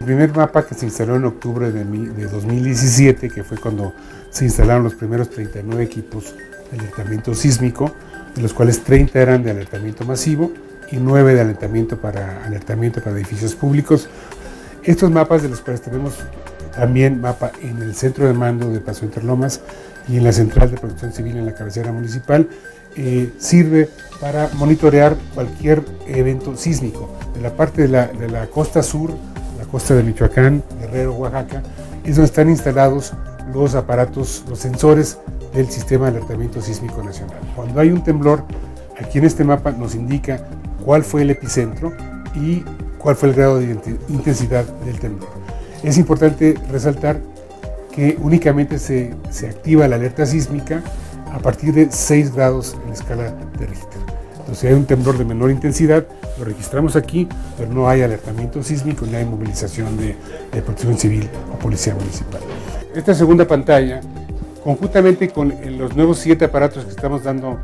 primer mapa que se instaló en octubre de 2017, que fue cuando se instalaron los primeros 39 equipos de alertamiento sísmico, de los cuales 30 eran de alertamiento masivo y 9 de alertamiento para edificios públicos. Estos mapas, de los cuales tenemos también mapa en el centro de mando de Paso Interlomas y en la central de protección civil en la cabecera municipal, sirve para monitorear cualquier evento sísmico. De la parte de la costa sur, la costa de Michoacán, Guerrero, Oaxaca, es donde están instalados los aparatos, los sensores del Sistema de Alertamiento Sísmico Nacional. Cuando hay un temblor, aquí en este mapa nos indica cuál fue el epicentro y cuál fue el grado de intensidad del temblor. Es importante resaltar que únicamente se activa la alerta sísmica a partir de 6 grados en la escala de Richter. Entonces, si hay un temblor de menor intensidad, lo registramos aquí, pero no hay alertamiento sísmico ni hay movilización de protección civil o policía municipal. Esta segunda pantalla, conjuntamente con los nuevos 7 aparatos que estamos dando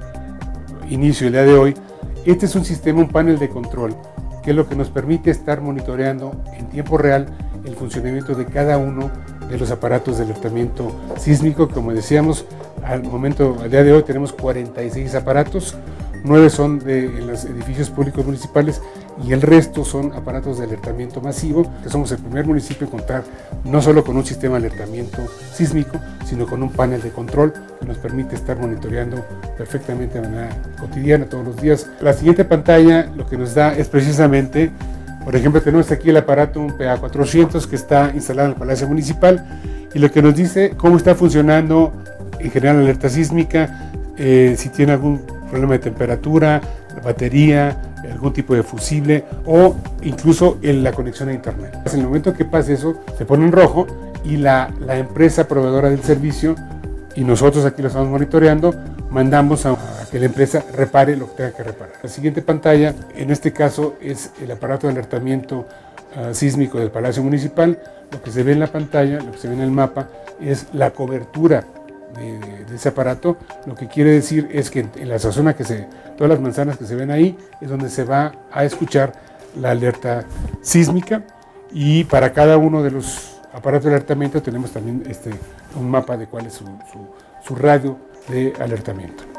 inicio el día de hoy, este es un sistema, un panel de control, que es lo que nos permite estar monitoreando en tiempo real el funcionamiento de cada uno de los aparatos de alertamiento sísmico. Como decíamos, al día de hoy tenemos 46 aparatos, 9 son en los edificios públicos municipales y el resto son aparatos de alertamiento masivo, que somos el primer municipio en contar no solo con un sistema de alertamiento sísmico, sino con un panel de control que nos permite estar monitoreando perfectamente de manera cotidiana todos los días. La siguiente pantalla lo que nos da es precisamente, por ejemplo, tenemos aquí el aparato, un PA400 que está instalado en el Palacio Municipal, y lo que nos dice cómo está funcionando en general la alerta sísmica, si tiene algún problema de temperatura, batería, algún tipo de fusible o incluso en la conexión a internet. En el momento que pase eso, se pone en rojo y la empresa proveedora del servicio, y nosotros aquí lo estamos monitoreando, mandamos a que la empresa repare lo que tenga que reparar. La siguiente pantalla, en este caso, es el aparato de alertamiento sísmico del Palacio Municipal. Lo que se ve en la pantalla, lo que se ve en el mapa, es la cobertura de ese aparato. Lo que quiere decir es que en la zona todas las manzanas que se ven ahí, es donde se va a escuchar la alerta sísmica, y para cada uno de los aparatos de alertamiento tenemos también un mapa de cuál es su radio de alertamiento.